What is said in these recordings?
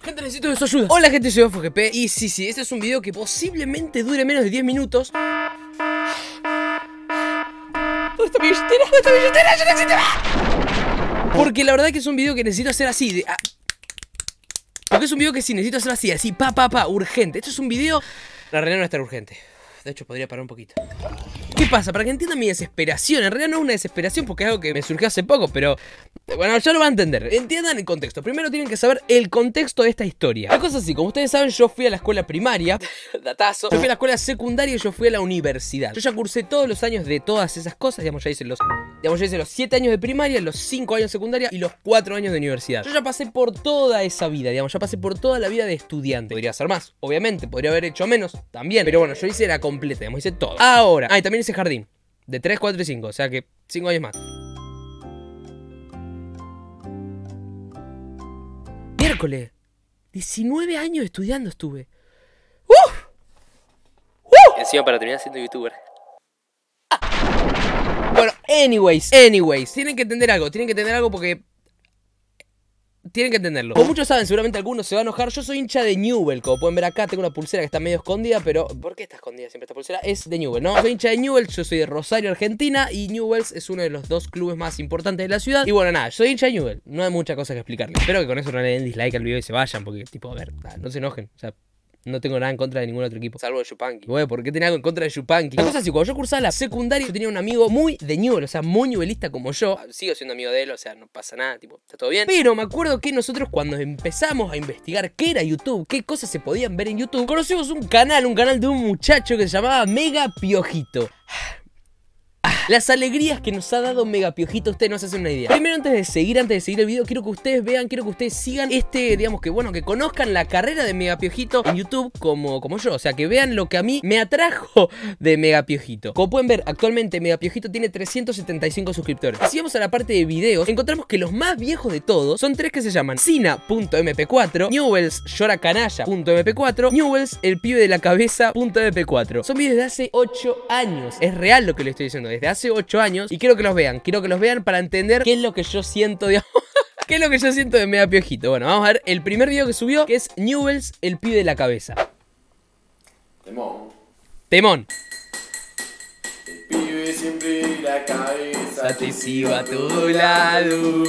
Gente, necesito de su ayuda. Hola gente, soy FGP y sí, este es un video que posiblemente dure menos de 10 minutos. ¿Dónde está mi billetera? ¿Dónde está mi billetera? ¡Yo necesito! Porque la verdad que es un video que necesito hacer así porque es un video que sí necesito hacer así, urgente. Esto es un video... La realidad no es tan urgente. De hecho, podría parar un poquito. ¿Qué pasa? Para que entiendan mi desesperación. En realidad no es una desesperación porque es algo que me surgió hace poco, pero... Bueno, ya lo van a entender. Entiendan el contexto. Primero tienen que saber el contexto de esta historia. La cosa es así, como ustedes saben, yo fui a la escuela primaria. Datazo. Yo fui a la escuela secundaria y yo fui a la universidad. Yo ya cursé todos los años de todas esas cosas. Digamos, ya hice los 7 años de primaria, los 5 años de secundaria y los 4 años de universidad. Yo ya pasé por toda esa vida, digamos, ya pasé por toda la vida de estudiante. Podría hacer más, obviamente, podría haber hecho menos también. Pero bueno, yo hice la completa, digamos, hice todo. Ahora, y también hice jardín. De 3, 4 y 5, o sea que 5 años más. Miércoles, 19 años estudiando estuve. Encima para terminar siendo youtuber. Bueno, anyways, tienen que entender algo porque... Tienen que entenderlo. Como muchos saben, seguramente algunos se van a enojar. Yo soy hincha de Newell's. Como pueden ver acá, tengo una pulsera que está medio escondida. Pero, ¿por qué está escondida siempre esta pulsera? Es de Newell's, ¿no? Soy hincha de Newell's, yo soy de Rosario, Argentina. Y Newell's es uno de los 2 clubes más importantes de la ciudad. Y bueno, nada, soy hincha de Newell's. No hay mucha cosa que explicarles. Espero que con eso no le den dislike al video y se vayan. Porque, tipo, a ver, no se enojen. O sea... No tengo nada en contra de ningún otro equipo, salvo de Yupanqui. Güey, ¿por qué tenía algo en contra de Yupanqui? La cosa es así, cuando yo cursaba la secundaria, yo tenía un amigo muy de Newell's, o sea, muy newellista como yo. Sigo siendo amigo de él, o sea, no pasa nada, tipo, está todo bien. Pero me acuerdo que nosotros cuando empezamos a investigar qué era YouTube, qué cosas se podían ver en YouTube, conocimos un canal de un muchacho que se llamaba Mega Piojito. Las alegrías que nos ha dado Mega Piojito, ustedes no se hacen una idea. Primero, antes de seguir el video, quiero que ustedes vean, quiero que ustedes sigan digamos que bueno, que conozcan la carrera de Mega Piojito en YouTube como yo. O sea, que vean lo que a mí me atrajo de Mega Piojito. Como pueden ver, actualmente Mega Piojito tiene 375 suscriptores. Si vamos a la parte de videos, encontramos que los más viejos de todos son 3 que se llaman Sina.mp4, Newell's Lloracanalla.mp4, Newell's El Pibe de la Cabeza.mp4. Son videos de hace 8 años. Es real lo que les estoy diciendo, desde hace 8 años, y quiero que los vean para entender qué es lo que yo siento, digamos, qué es lo que yo siento de Mega Piojito. Bueno, vamos a ver el primer video que subió, que es Newell's El Pibe de la Cabeza. Temón. El pibe siempre de la cabeza te sigo a todo lado,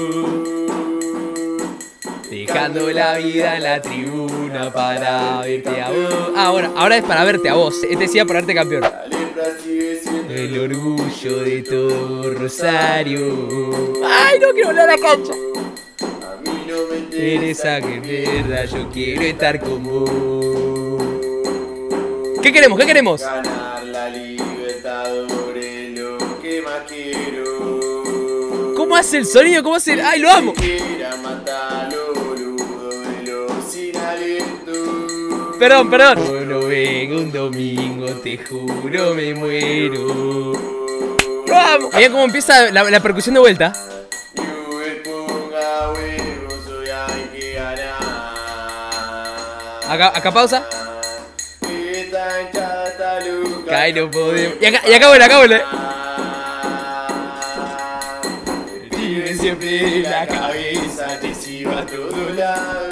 dejando la vida en la tribuna para verte a vos. Ah, bueno, ahora es para verte a vos. Este decía para verte campeón. El orgullo de todo Rosario. ¡Ay, no quiero volver a la cancha! A mí no me interesa que verdad, yo quiero estar con vos. ¿Qué queremos? Ganar la Libertadores, lo que más quiero. ¿Cómo hace el sonido? ¿Cómo hace el...? ¡Ay, lo amo! Quiera matar los boludos de los sin aliento. Perdón. No vengo un domingo, te juro me muero. ¡Lo amo! Miren cómo empieza la percusión de vuelta. Newell's ponga huevos, hoy hay que ganar. Acá pausa. Esta hinchada está loca. Ay, no podemos. Y acá vuelve. El pibe siempre en la cabeza, te sigo a todo lado.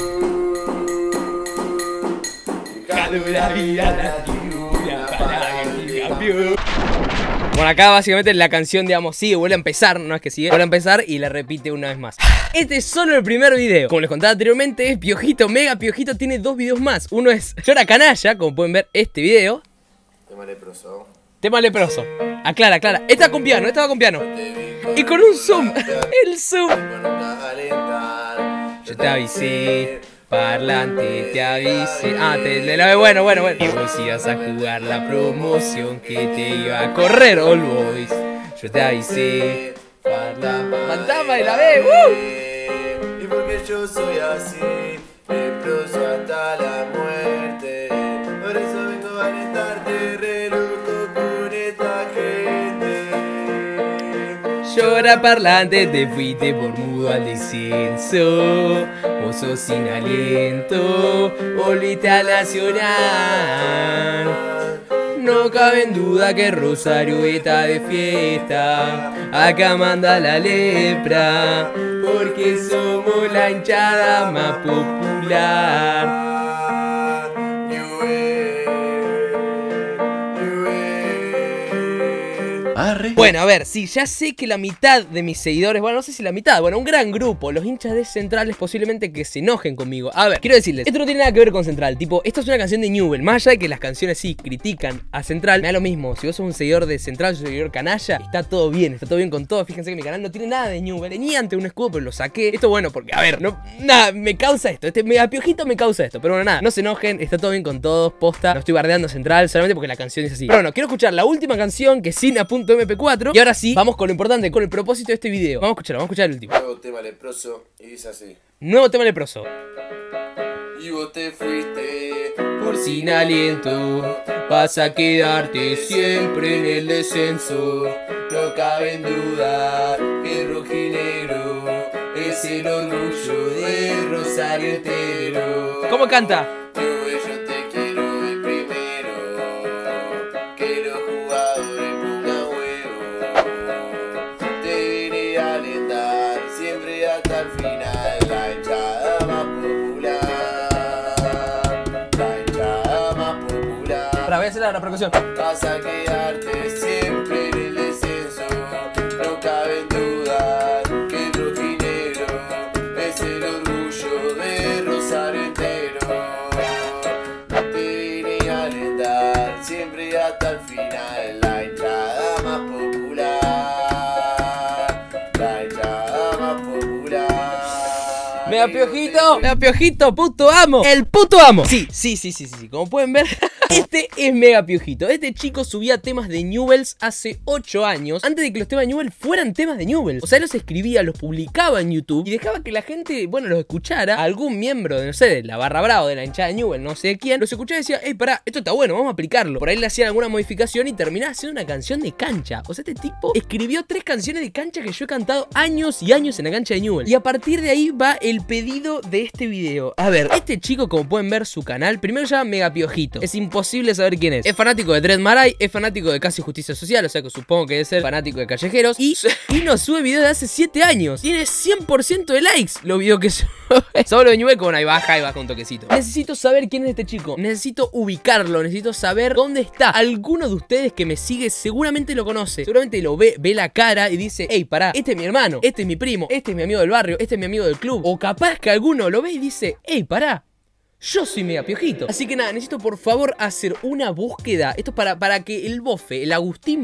Dejando la vida en la tribuna para verte campeón. Bueno, acá básicamente la canción, digamos, sigue, vuelve a empezar, no es que sigue, vuelve a empezar y la repite una vez más. Este es solo el primer video. Como les contaba anteriormente, es Piojito, Mega Piojito tiene 2 videos más. Uno es Lloracanalla, como pueden ver este video. Tema leproso. Aclara. Esta con piano, esta va con piano. Y con un zoom. El zoom. Yo te avisé. Parlante, te avise. Bueno. Y vos ibas a jugar la promoción que te iba a correr All Boys. Yo te avisé. Fantasma de la B. Y porque yo soy así, leproso hasta la muerte. Por eso vengo a alentarte, re loco con esta gente. Llora parlante, te fuiste por mudo al descenso. Vos sos sin aliento, volviste a Nacional. No cabe en duda que Rosario está de fiesta. Acá manda la lepra, porque somos la hinchada más popular. Bueno, a ver, sí, ya sé que la mitad de mis seguidores, bueno, no sé si la mitad, bueno, un gran grupo, los hinchas de Centrales posiblemente que se enojen conmigo. A ver, quiero decirles, esto no tiene nada que ver con Central, tipo, esto es una canción de Newell. Más allá de que las canciones sí critican a Central, me da lo mismo. Si vos sos un seguidor de Central, sos un seguidor canalla, está todo bien con todo. Fíjense que mi canal no tiene nada de Newell, ni ante un escudo, pero lo saqué. Esto bueno, porque, a ver, no, nada, me causa esto, este mega piojito me causa esto. Pero bueno, nada, no se enojen, está todo bien con todos, posta. No estoy bardeando a Central, solamente porque la canción es así. Pero bueno, quiero escuchar la última canción, que es Sina.mp4. Y ahora sí, vamos con lo importante, con el propósito de este video. Vamos a escuchar el último. Nuevo tema leproso y dice así. Nuevo tema leproso. Y vos te fuiste Por sin aliento, vas a quedarte siempre en el descenso. No cabe en duda que el rojinegro es el orgullo de Rosario entero. ¿Cómo canta? Yo te quiero de primero, que los jugadores pongan huevo. Te vine a alentar siempre hasta el final, la hinchada más popular, la hinchada más popular. Ahora voy a hacer la percusión. Vas a quedarte siempre en el descenso. No cabe en duda que el rojinegro es el orgullo de Rosario entero. Te vine a alentar siempre hasta el final, la hinchada más popular, la hinchada más popular. Mega Piojito, puto amo. El puto amo. Sí. Como pueden ver, este es Mega Piojito. Este chico subía temas de Newells hace 8 años, antes de que los temas de Newell fueran temas de Newells. O sea, él los escribía, los publicaba en YouTube y dejaba que la gente, bueno, los escuchara. Algún miembro de, no sé, de la barra brava, de la hinchada de Newell, no sé de quién, los escuchaba y decía, pará, esto está bueno, vamos a aplicarlo. Por ahí le hacían alguna modificación y terminaba haciendo una canción de cancha. O sea, este tipo escribió 3 canciones de cancha que yo he cantado años y años en la cancha de Newell. Y a partir de ahí va el pedido de este video. A ver, este chico, como pueden ver su canal, primero se llama Mega Piojito. Es imposible saber quién es. Es fanático de Dread Marai, es fanático de Casi Justicia Social, o sea que supongo que debe ser fanático de Callejeros. Y no sube videos de hace 7 años. Tiene 100% de likes los videos que sube. Solo de Newell, con ahí baja un toquecito. Necesito saber quién es este chico. Necesito ubicarlo, necesito saber dónde está. Alguno de ustedes que me sigue seguramente lo conoce. Seguramente lo ve la cara y dice, pará, este es mi hermano, este es mi primo, este es mi amigo del barrio, este es mi amigo del club. O capaz que alguno lo ve y dice, pará, yo soy Mega Piojito. Así que nada, necesito por favor hacer una búsqueda. Esto es para que el bofe, el Agustín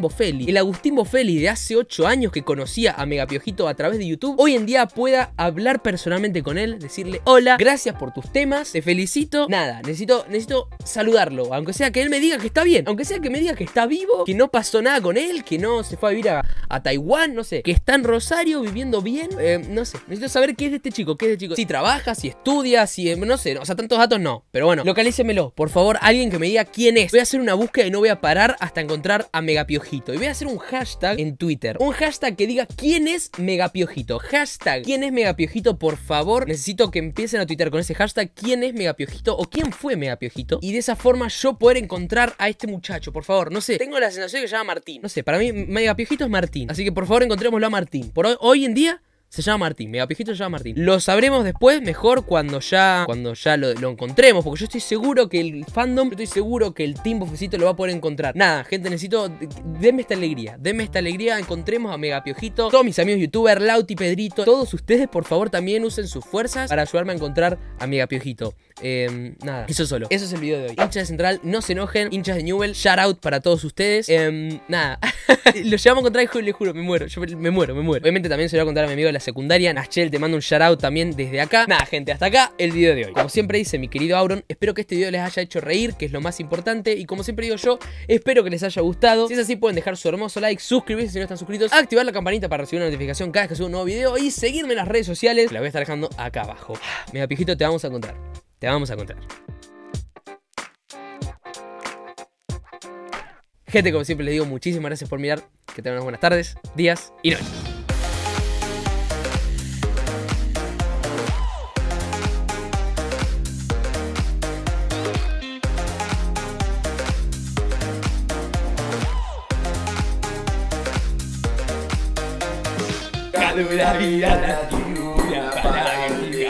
Bofelli de hace 8 años que conocía a Mega Piojito a través de YouTube, hoy en día pueda hablar personalmente con él, decirle, hola, gracias por tus temas, te felicito. Nada, necesito saludarlo, aunque sea que él me diga que está bien, aunque sea que me diga que está vivo, que no pasó nada con él, que no se fue a vivir a Taiwán, no sé, que está en Rosario viviendo bien, no sé, necesito saber qué es de este chico, si trabaja, si estudia, si, no sé, o sea, tantos datos no, pero bueno, localícenmelo, por favor, alguien que me diga quién es. Voy a hacer una búsqueda y no voy a parar hasta encontrar a Mega Piojito. Y voy a hacer un hashtag en Twitter, un hashtag que diga quién es Mega Piojito. Hashtag quién es Mega Piojito, por favor. Necesito que empiecen a tuitear con ese hashtag quién es Mega Piojito o quién fue Mega Piojito. Y de esa forma yo poder encontrar a este muchacho, por favor. No sé, tengo la sensación que se llama Martín. No sé, para mí Mega Piojito es Martín. Así que por favor encontrémoslo a Martín. Por hoy en día se llama Martín, Mega Piojito se llama Martín. Lo sabremos después, mejor cuando ya lo encontremos, porque yo estoy seguro que el fandom, yo estoy seguro que el team Bofecito lo va a poder encontrar. Nada, gente, necesito, denme esta alegría, encontremos a Mega Piojito. Todos mis amigos youtubers, Lauti, Pedrito, todos ustedes, por favor, también usen sus fuerzas para ayudarme a encontrar a Mega Piojito. Nada, eso solo. Eso es el video de hoy. Hinchas de Central, no se enojen. Hinchas de Newell, shout out para todos ustedes. Nada, lo llevamos a encontrar, hijo, les juro, me muero. Yo me muero. Obviamente también se lo voy a contar a mi amigo de la secundaria, Nachel, te mando un shout out también desde acá. Nada, gente, hasta acá el video de hoy. Como siempre dice mi querido Auron, espero que este video les haya hecho reír, que es lo más importante. Y como siempre digo yo, espero que les haya gustado. Si es así, pueden dejar su hermoso like, suscribirse si no están suscritos, activar la campanita para recibir una notificación cada vez que suba un nuevo video y seguirme en las redes sociales. La voy a estar dejando acá abajo. Mega Piojito, te vamos a encontrar. Te vamos a encontrar. Gente, como siempre les digo, muchísimas gracias por mirar. Que tengan unas buenas tardes, días y noches. de una vida latino.